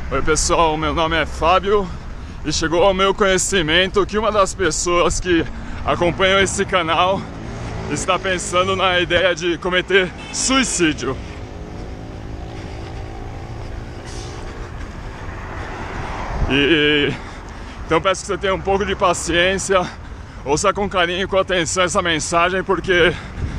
Oi pessoal, meu nome é Fábio e chegou ao meu conhecimento que uma das pessoas que acompanham esse canal está pensando na ideia de cometer suicídio. Então peço que você tenha um pouco de paciência, ouça com carinho e com atenção essa mensagem, porque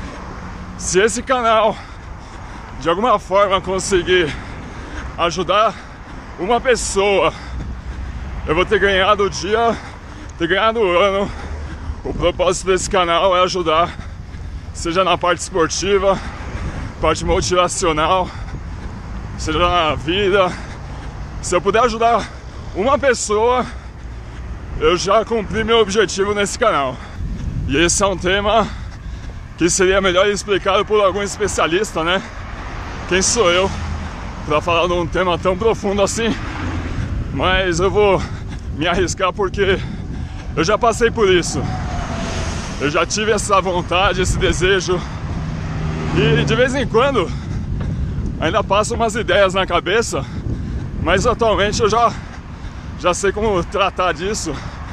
se esse canal de alguma forma conseguir ajudar uma pessoa, eu vou ter ganhado o dia, ter ganhado o ano. O propósito desse canal é ajudar, seja na parte esportiva, parte motivacional, seja na vida. Se eu puder ajudar uma pessoa, eu já cumpri meu objetivo nesse canal. E esse é um tema que seria melhor explicado por algum especialista, né? Quem sou eu para falar de um tema tão profundo assim? Mas eu vou me arriscar porque eu já passei por isso. Eu já tive essa vontade, esse desejo. E de vez em quando ainda passam umas ideias na cabeça, mas atualmente eu já sei como tratar disso.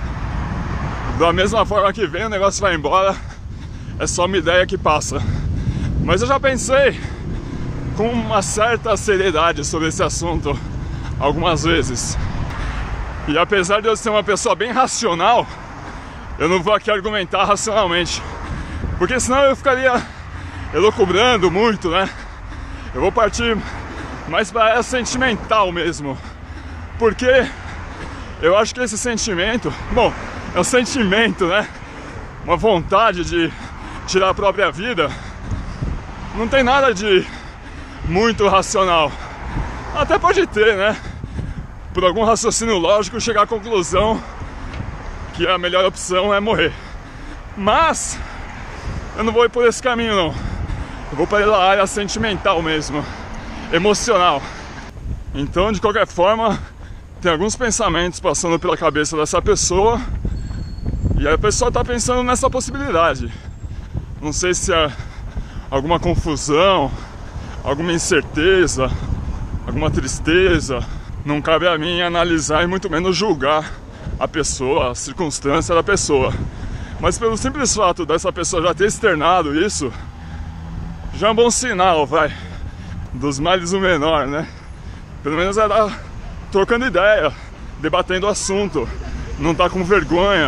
Da mesma forma que vem, o negócio vai embora. É só uma ideia que passa. Mas eu já pensei com uma certa seriedade sobre esse assunto algumas vezes. E apesar de eu ser uma pessoa bem racional, eu não vou aqui argumentar racionalmente, porque senão eu ficaria elucubrando muito, né? Eu vou partir mais para a área sentimental mesmo, porque eu acho que esse sentimento, bom, é um sentimento, né? Uma vontade de tirar a própria vida. Não tem nada de muito racional. Até pode ter, né? Por algum raciocínio lógico, chegar à conclusão que a melhor opção é morrer. Mas eu não vou ir por esse caminho, não. Eu vou para a área sentimental mesmo, emocional. Então, de qualquer forma, tem alguns pensamentos passando pela cabeça dessa pessoa, e a pessoa está pensando nessa possibilidade. Não sei se é alguma confusão, alguma incerteza, alguma tristeza. Não cabe a mim analisar e muito menos julgar a pessoa, a circunstância da pessoa. Mas pelo simples fato dessa pessoa já ter externado isso, já é um bom sinal, vai. Dos males o menor, né? Pelo menos ela tá trocando ideia, debatendo o assunto, não tá com vergonha.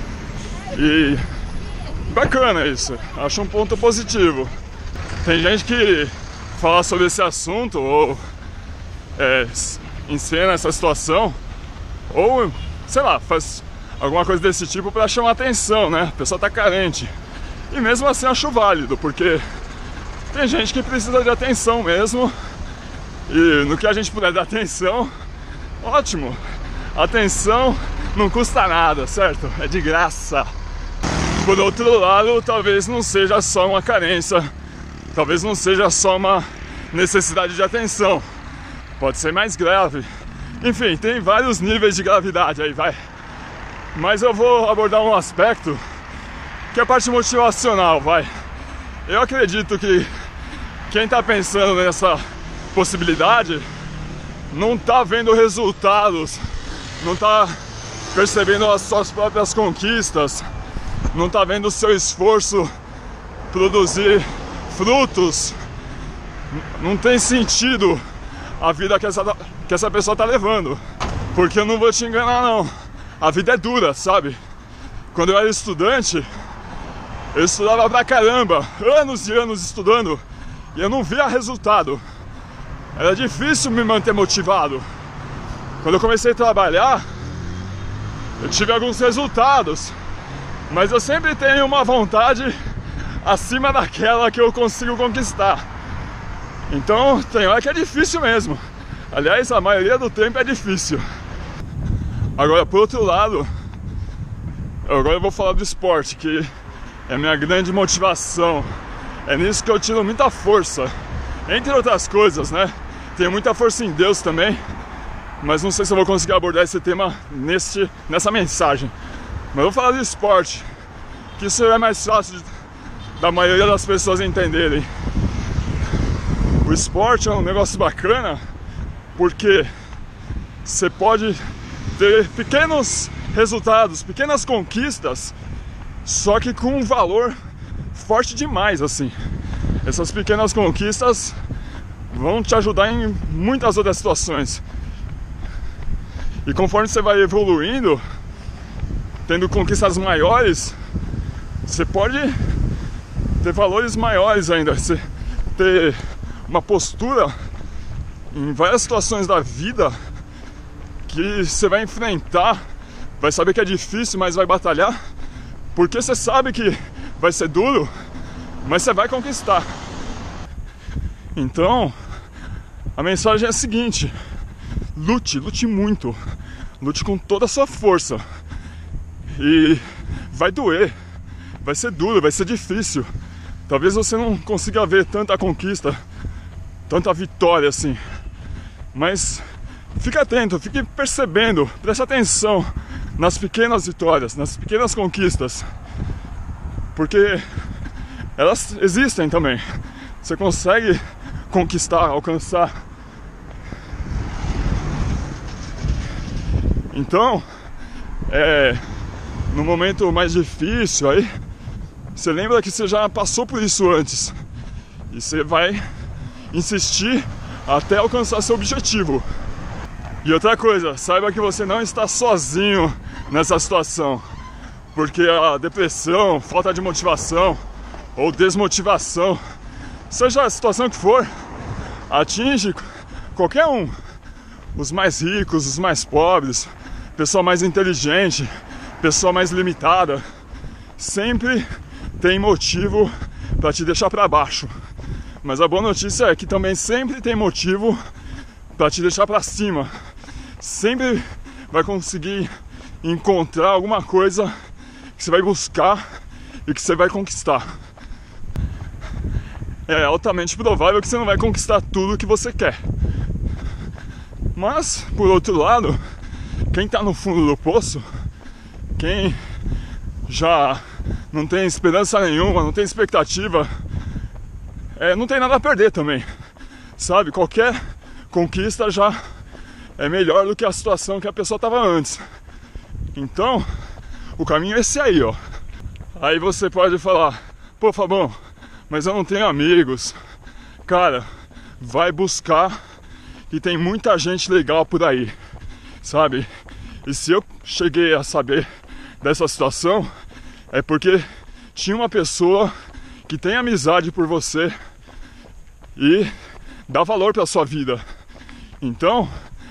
E bacana isso, acho um ponto positivo. Tem gente que fala sobre esse assunto ou encena essa situação, ou sei lá, faz alguma coisa desse tipo para chamar atenção, né? A pessoa tá carente. E mesmo assim acho válido, porque tem gente que precisa de atenção mesmo. E no que a gente puder dar atenção, ótimo. Atenção não custa nada, certo? É de graça. Por outro lado, talvez não seja só uma carência, talvez não seja só uma necessidade de atenção. Pode ser mais grave. Enfim, tem vários níveis de gravidade aí, vai. Mas eu vou abordar um aspecto que é a parte motivacional, vai. Eu acredito que quem tá pensando nessa possibilidade não tá vendo resultados, não tá percebendo as suas próprias conquistas, não tá vendo o seu esforço produzir frutos. Não tem sentido a vida que essa pessoa tá levando. Porque eu não vou te enganar, não. A vida é dura, sabe? Quando eu era estudante, eu estudava pra caramba, anos e anos estudando, e eu não via resultado. Era difícil me manter motivado. Quando eu comecei a trabalhar, eu tive alguns resultados, mas eu sempre tenho uma vontade acima daquela que eu consigo conquistar. Então tem hora que é difícil mesmo. Aliás, a maioria do tempo é difícil. Agora, por outro lado, agora eu vou falar do esporte, que é a minha grande motivação. É nisso que eu tiro muita força, entre outras coisas, né? Tenho muita força em Deus também, mas não sei se eu vou conseguir abordar esse tema nessa mensagem. Mas eu vou falar do esporte, que isso é mais fácil da maioria das pessoas entenderem. O esporte é um negócio bacana, porque você pode ter pequenos resultados, pequenas conquistas, só que com um valor forte demais, assim. Essas pequenas conquistas vão te ajudar em muitas outras situações. E conforme você vai evoluindo, tendo conquistas maiores, você pode ter valores maiores ainda, você ter uma postura em várias situações da vida que você vai enfrentar, vai saber que é difícil, mas vai batalhar, porque você sabe que vai ser duro, mas você vai conquistar. Então, a mensagem é a seguinte: lute muito, lute com toda a sua força. E vai doer, vai ser duro, vai ser difícil. Talvez você não consiga ver tanta conquista, tanta vitória assim, mas fique atento, fique percebendo, preste atenção nas pequenas vitórias, nas pequenas conquistas, porque elas existem também. Você consegue conquistar, alcançar. Então, no momento mais difícil aí, você lembra que você já passou por isso antes, e você vai insistir até alcançar seu objetivo. E outra coisa, saiba que você não está sozinho nessa situação, porque a depressão, falta de motivação ou desmotivação, seja a situação que for, atinge qualquer um. Os mais ricos, os mais pobres, pessoa mais inteligente, pessoa mais limitada, sempre tem motivo para te deixar para baixo. Mas a boa notícia é que também sempre tem motivo para te deixar para cima. Sempre vai conseguir encontrar alguma coisa que você vai buscar e que você vai conquistar. É altamente provável que você não vai conquistar tudo que você quer. Mas, por outro lado, quem está no fundo do poço, quem já não tem esperança nenhuma, não tem expectativa, não tem nada a perder também, sabe? Qualquer conquista já é melhor do que a situação que a pessoa estava antes. Então, o caminho é esse aí, ó. Aí você pode falar: pô, Fabão, mas eu não tenho amigos. Cara, vai buscar, e tem muita gente legal por aí, sabe? E se eu cheguei a saber dessa situação, é porque tinha uma pessoa que tem amizade por você e dá valor para sua vida. Então,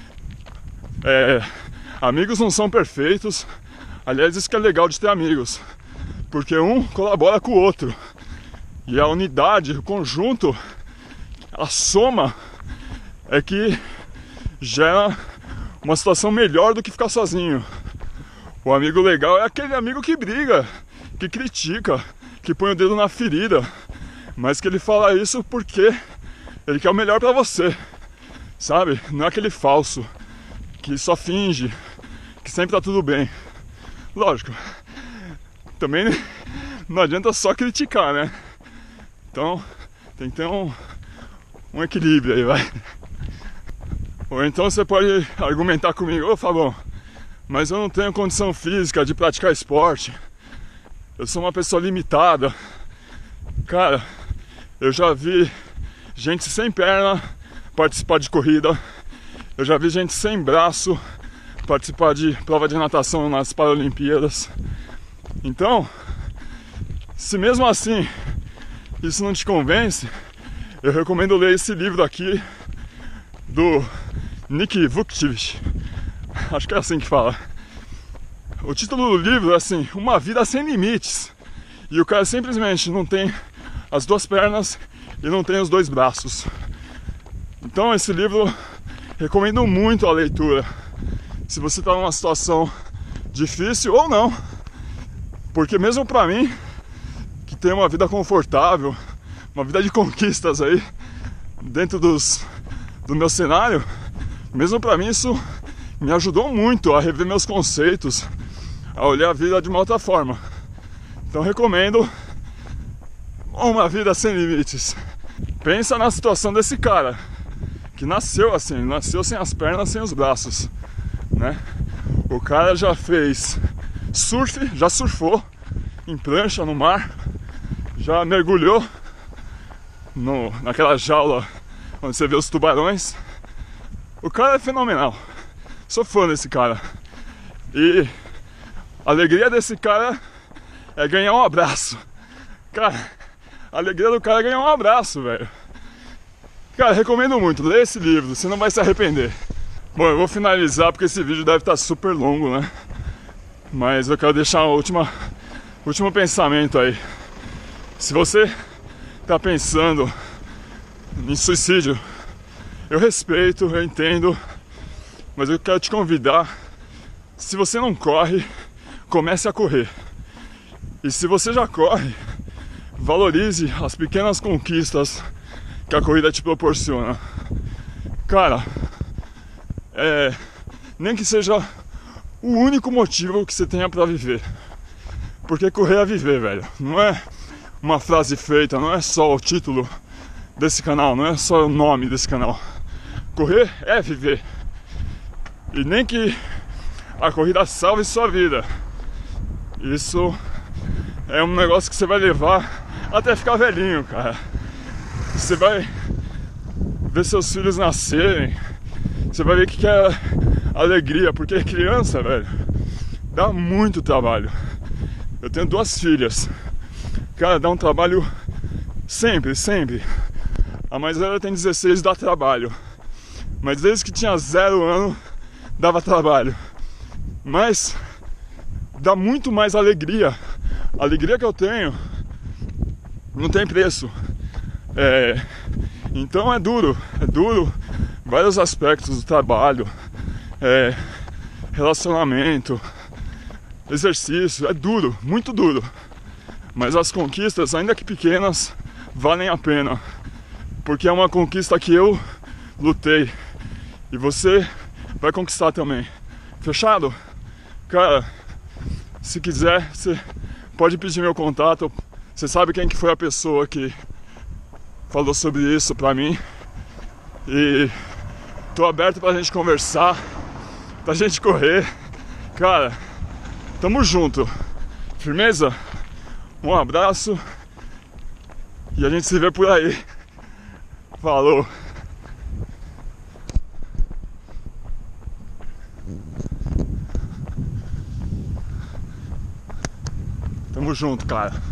amigos não são perfeitos. Aliás, isso que é legal de ter amigos, porque um colabora com o outro, e a unidade, o conjunto, a soma é que gera uma situação melhor do que ficar sozinho. O amigo legal é aquele amigo que briga, que critica, que põe o dedo na ferida, mas que ele fala isso porque ele quer o melhor pra você, sabe? Não é aquele falso que só finge que sempre tá tudo bem. Lógico, também não adianta só criticar, né? Então tem que ter um equilíbrio aí, vai. Ou então você pode argumentar comigo: ô Fabão, mas eu não tenho condição física de praticar esporte, eu sou uma pessoa limitada. Cara, eu já vi gente sem perna participar de corrida, eu já vi gente sem braço participar de prova de natação nas Paralimpíadas. Então, se mesmo assim isso não te convence, eu recomendo ler esse livro aqui do Nick Vujicic, acho que é assim que fala. O título do livro é assim: Uma Vida Sem Limites. E o cara simplesmente não tem as duas pernas e não tem os dois braços. Então esse livro recomendo muito a leitura, se você está numa situação difícil ou não, porque mesmo pra mim, que tem uma vida confortável, uma vida de conquistas aí dentro do meu cenário, mesmo pra mim isso me ajudou muito a rever meus conceitos, a olhar a vida de uma outra forma. Então recomendo Uma Vida Sem Limites. Pensa na situação desse cara, que nasceu assim, nasceu sem as pernas, sem os braços, né? O cara já fez surf, já surfou em prancha no mar, já mergulhou naquela jaula onde você vê os tubarões. O cara é fenomenal, sou fã desse cara. E a alegria desse cara é ganhar um abraço. Cara, a alegria do cara é ganhar um abraço, velho. Cara, recomendo muito, lê esse livro, você não vai se arrepender. Bom, eu vou finalizar porque esse vídeo deve estar super longo, né? Mas eu quero deixar um último pensamento aí. Se você tá pensando em suicídio, eu respeito, eu entendo, mas eu quero te convidar. Se você não corre, comece a correr. E se você já corre, valorize as pequenas conquistas que a corrida te proporciona. Cara, nem que seja o único motivo que você tenha pra viver. Porque correr é viver, velho. Não é uma frase feita, não é só o título desse canal, não é só o nome desse canal. Correr é viver. E nem que a corrida salve sua vida, isso é um negócio que você vai levar até ficar velhinho, cara. Você vai ver seus filhos nascerem, você vai ver o que é alegria, porque criança, velho, dá muito trabalho. Eu tenho 2 filhas, cara, dá um trabalho sempre. A mais velha tem 16, dá trabalho, mas desde que tinha 0 ano dava trabalho. Mas dá muito mais alegria. A alegria que eu tenho não tem preço. Então é duro vários aspectos do trabalho, relacionamento, exercício, é duro, muito duro. Mas as conquistas, ainda que pequenas, valem a pena, porque é uma conquista que eu lutei e você vai conquistar também. Fechado? Cara, se quiser, você pode pedir meu contato. Você sabe quem que foi a pessoa que falou sobre isso pra mim. E tô aberto pra gente conversar, pra gente correr. Cara, tamo junto. Firmeza? Um abraço e a gente se vê por aí. Falou! Tamo junto, cara.